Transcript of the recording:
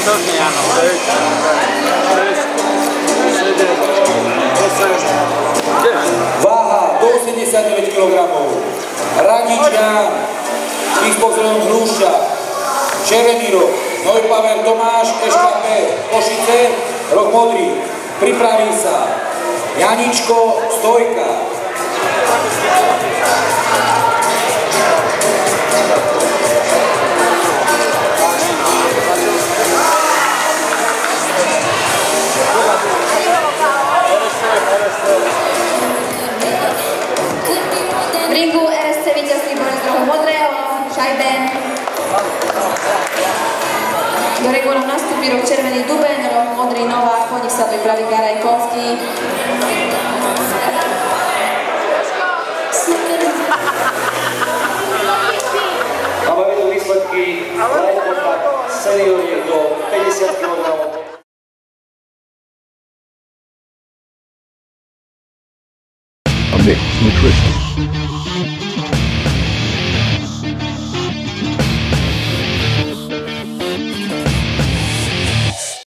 Váha do 89 kg. Radič Ján, Vyspozelenom Hrúšťa, Červený roh, Neupaver Tomáš, SKP Košice, roh modrý. Pripraví sa Janičko, stojka. V ringu RSC víťazný borec rohu modrého, Šajben. Do ringu nám nastúpi roh červený Dubeň, roh modrý Novák, po nich sa pripraví Garajkovský. Máme vedú výsledky Light Contact senioriek do 50 kg. A Mix Nutrition.